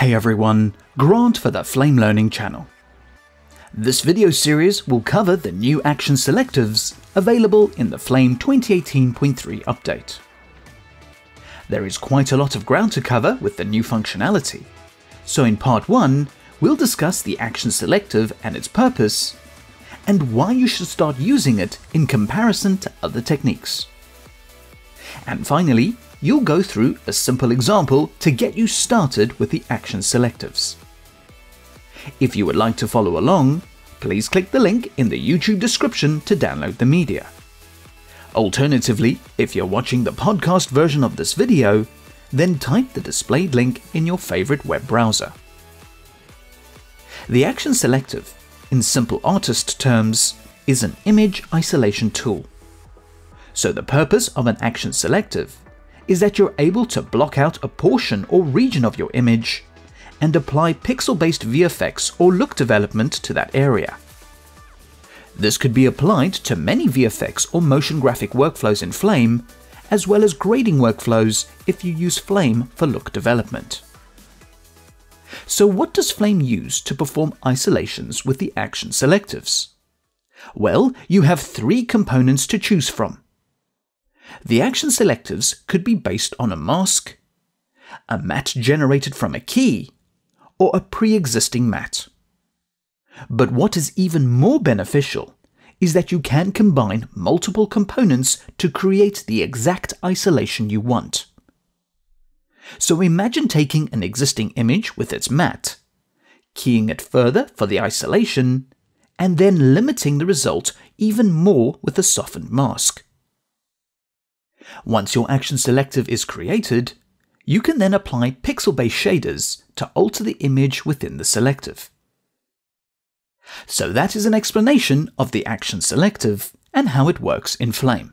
Hi everyone, Grant for the Flame Learning channel. This video series will cover the new Action Selectives available in the Flame 2018.3 update. There is quite a lot of ground to cover with the new functionality, so in part 1 we'll discuss the Action Selective and its purpose, and why you should start using it in comparison to other techniques. And finally, you'll go through a simple example to get you started with the Action Selectives. If you would like to follow along, please click the link in the YouTube description to download the media. Alternatively, if you're watching the podcast version of this video, then type the displayed link in your favorite web browser. The Action Selective, in simple artist terms, is an image isolation tool. So the purpose of an Action Selective is that you're able to block out a portion or region of your image and apply pixel-based VFX or look development to that area. This could be applied to many VFX or motion graphic workflows in Flame, as well as grading workflows if you use Flame for look development. So what does Flame use to perform isolations with the Action Selectives? Well, you have 3 components to choose from. The Action Selectives could be based on a mask, a matte generated from a key, or a pre-existing matte. But what is even more beneficial is that you can combine multiple components to create the exact isolation you want. So imagine taking an existing image with its matte, keying it further for the isolation, and then limiting the result even more with a softened mask. Once your Action Selective is created, you can then apply pixel-based shaders to alter the image within the selective. So that is an explanation of the Action Selective and how it works in Flame.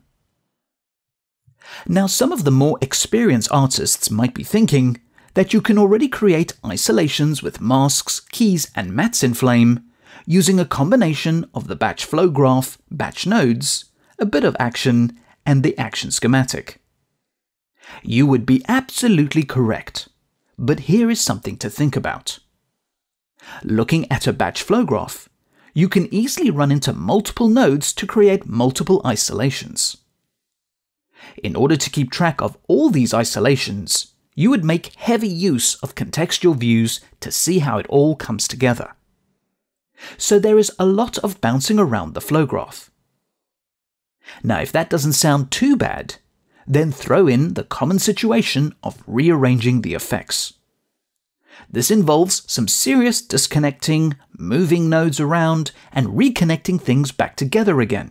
Now, some of the more experienced artists might be thinking that you can already create isolations with masks, keys and mattes in Flame using a combination of the batch flow graph, batch nodes, a bit of action, and the action schematic. You would be absolutely correct, but here is something to think about. Looking at a batch flow graph, you can easily run into multiple nodes to create multiple isolations. In order to keep track of all these isolations, you would make heavy use of contextual views to see how it all comes together. So there is a lot of bouncing around the flow graph. Now, if that doesn't sound too bad, then throw in the common situation of rearranging the effects. This involves some serious disconnecting, moving nodes around, and reconnecting things back together again.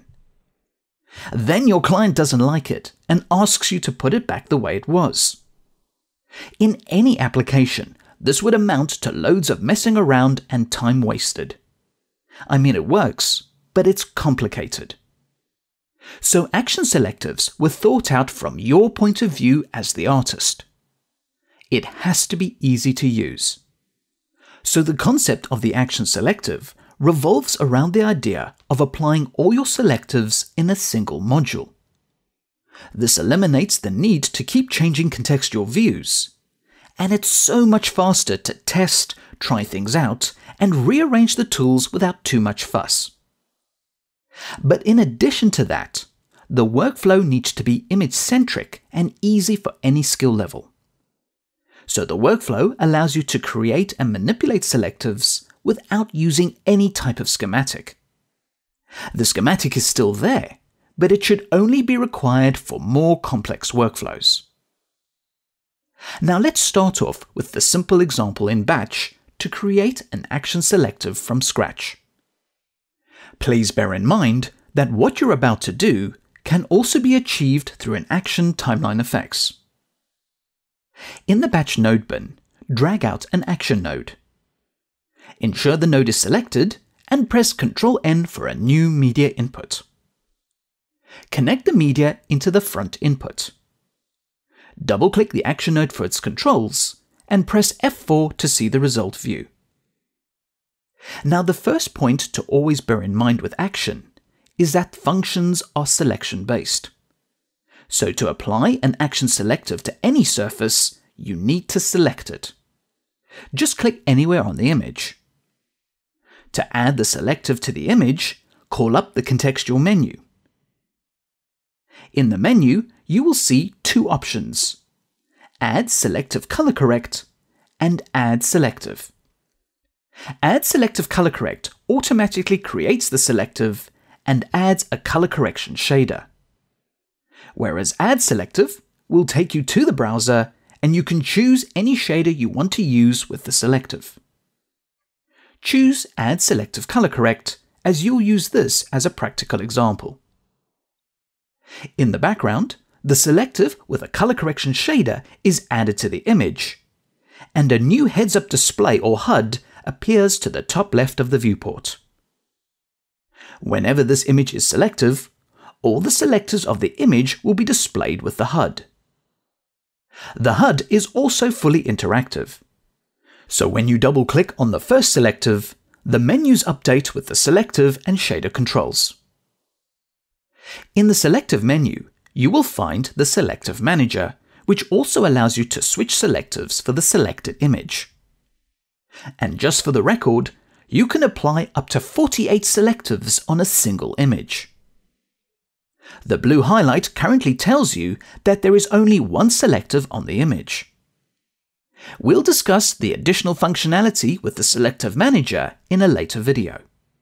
Then your client doesn't like it and asks you to put it back the way it was. In any application, this would amount to loads of messing around and time wasted. I mean, it works, but it's complicated. So Action Selectives were thought out from your point of view as the artist. It has to be easy to use. So the concept of the Action Selective revolves around the idea of applying all your selectives in a single module. This eliminates the need to keep changing contextual views, and it's so much faster to test, try things out, and rearrange the tools without too much fuss. But in addition to that, the workflow needs to be image-centric and easy for any skill level. So the workflow allows you to create and manipulate selectives without using any type of schematic. The schematic is still there, but it should only be required for more complex workflows. Now let's start off with the simple example in Batch to create an Action Selective from scratch. Please bear in mind that what you're about to do can also be achieved through an Action Timeline Effects. In the Batch node bin, drag out an Action node. Ensure the node is selected and press Ctrl-N for a new media input. Connect the media into the front input. Double-click the Action node for its controls and press F4 to see the result view. Now, the first point to always bear in mind with Action is that functions are selection-based. So to apply an Action Selective to any surface, you need to select it. Just click anywhere on the image. To add the selective to the image, call up the contextual menu. In the menu, you will see two options: Add Selective Color Correct and Add Selective. Add Selective Color Correct automatically creates the selective and adds a color correction shader, whereas Add Selective will take you to the browser and you can choose any shader you want to use with the selective. Choose Add Selective Color Correct, as you'll use this as a practical example. In the background, the selective with a color correction shader is added to the image, and a new heads-up display or HUD appears to the top left of the viewport. Whenever this image is selective, all the selectives of the image will be displayed with the HUD. The HUD is also fully interactive, so when you double-click on the first selective, the menus update with the selective and shader controls. In the Selective menu, you will find the Selective Manager, which also allows you to switch selectives for the selected image. And just for the record, you can apply up to 48 selectives on a single image. The blue highlight currently tells you that there is only one selective on the image. We'll discuss the additional functionality with the Selective Manager in a later video.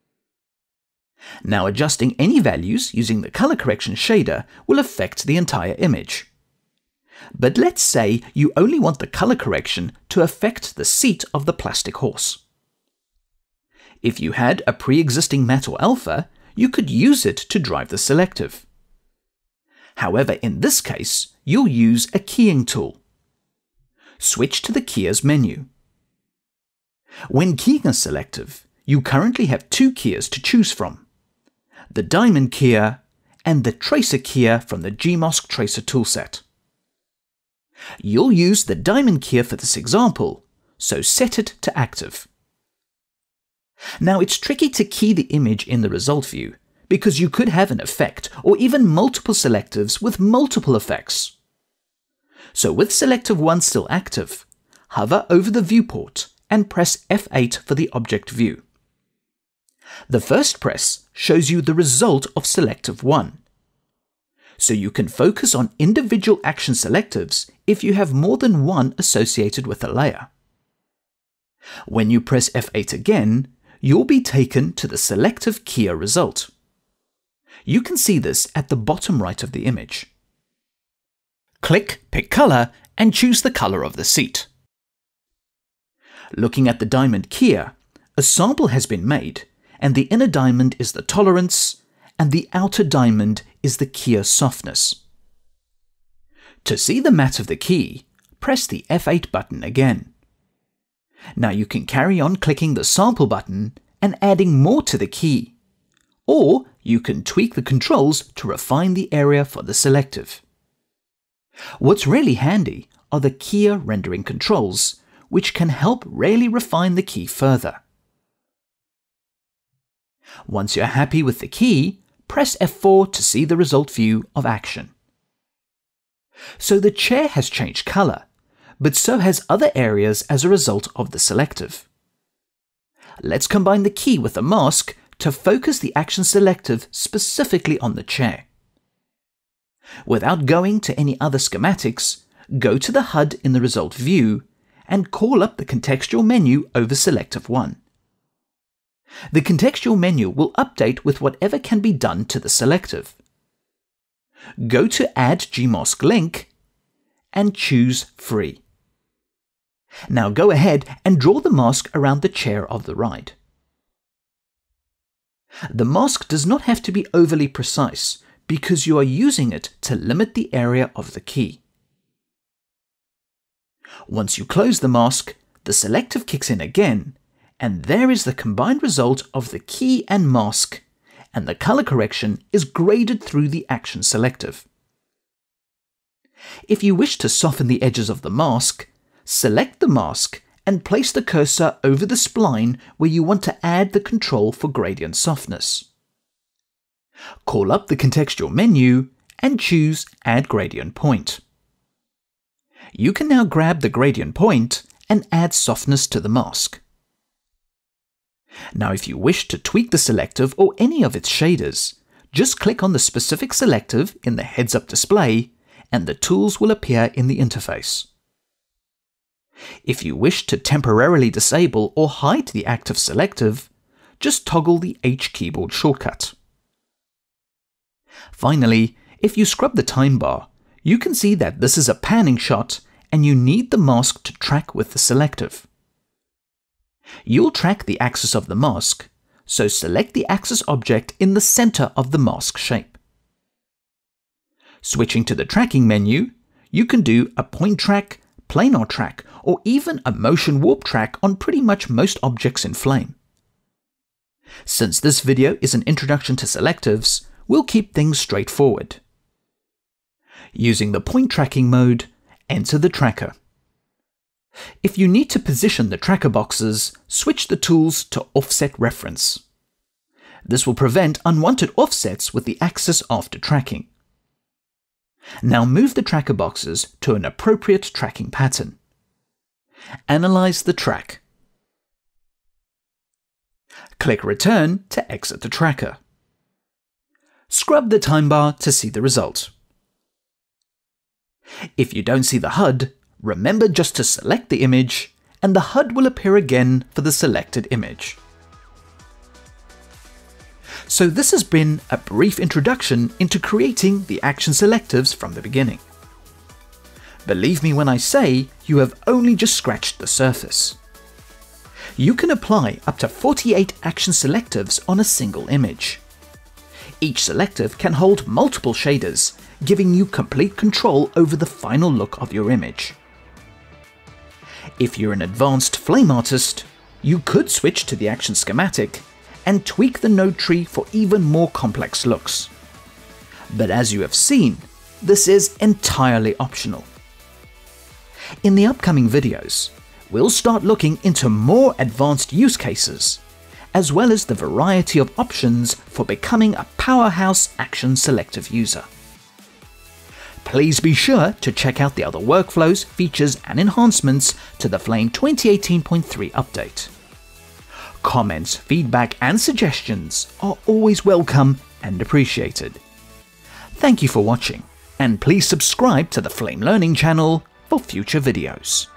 Now, adjusting any values using the color correction shader will affect the entire image. But let's say you only want the color correction to affect the seat of the plastic horse. If you had a pre-existing matte or alpha, you could use it to drive the selective. However, in this case, you'll use a keying tool. Switch to the Keyers menu. When keying a selective, you currently have two keyers to choose from: the Diamond Keyer and the Tracer Keyer from the Gmask Tracer toolset. You'll use the Diamond Keyer for this example, so set it to active. Now, it's tricky to key the image in the result view because you could have an effect or even multiple selectives with multiple effects. So with Selective 1 still active, hover over the viewport and press F8 for the object view. The first press shows you the result of Selective 1. So you can focus on individual action selectives if you have more than one associated with a layer. When you press F8 again, you'll be taken to the Selective Keyer result. You can see this at the bottom right of the image. Click Pick Color and choose the color of the seat. Looking at the Diamond Keyer, a sample has been made, and the inner diamond is the tolerance, and the outer diamond is the keyer softness. To see the matte of the key, press the F8 button again. Now you can carry on clicking the sample button and adding more to the key, or you can tweak the controls to refine the area for the selective. What's really handy are the keyer rendering controls, which can help really refine the key further. Once you're happy with the key, press F4 to see the result view of action. So the chair has changed color, but so has other areas as a result of the selective. Let's combine the key with the mask to focus the action selective specifically on the chair. Without going to any other schematics, go to the HUD in the result view and call up the contextual menu over Selective 1. The contextual menu will update with whatever can be done to the selective. Go to Add Gmask Link and choose Free. Now go ahead and draw the mask around the chair of the ride. The mask does not have to be overly precise because you are using it to limit the area of the key. Once you close the mask, the selective kicks in again, and there is the combined result of the key and mask, and the color correction is graded through the action selective. If you wish to soften the edges of the mask, select the mask and place the cursor over the spline where you want to add the control for gradient softness. Call up the contextual menu and choose Add Gradient Point. You can now grab the gradient point and add softness to the mask. Now if you wish to tweak the selective or any of its shaders, just click on the specific selective in the heads-up display and the tools will appear in the interface. If you wish to temporarily disable or hide the active selective, just toggle the H keyboard shortcut. Finally, if you scrub the time bar, you can see that this is a panning shot and you need the mask to track with the selective. You'll track the axis of the mask, so select the axis object in the center of the mask shape. Switching to the tracking menu, you can do a point track, planar track, or even a motion warp track on pretty much most objects in Flame. Since this video is an introduction to selectives, we'll keep things straightforward. Using the point tracking mode, enter the tracker. If you need to position the tracker boxes, switch the tools to Offset Reference. This will prevent unwanted offsets with the axis after tracking. Now move the tracker boxes to an appropriate tracking pattern. Analyze the track. Click Return to exit the tracker. Scrub the time bar to see the result. If you don't see the HUD, remember just to select the image, and the HUD will appear again for the selected image. So this has been a brief introduction into creating the Action Selectives from the beginning. Believe me when I say you have only just scratched the surface. You can apply up to 48 Action Selectives on a single image. Each selective can hold multiple shaders, giving you complete control over the final look of your image. If you're an advanced Flame artist, you could switch to the Action Schematic and tweak the node tree for even more complex looks. But as you have seen, this is entirely optional. In the upcoming videos, we'll start looking into more advanced use cases, as well as the variety of options for becoming a powerhouse Action Selective user. Please be sure to check out the other workflows, features, and enhancements to the Flame 2018.3 update. Comments, feedback, and suggestions are always welcome and appreciated. Thank you for watching, and please subscribe to the Flame Learning channel for future videos.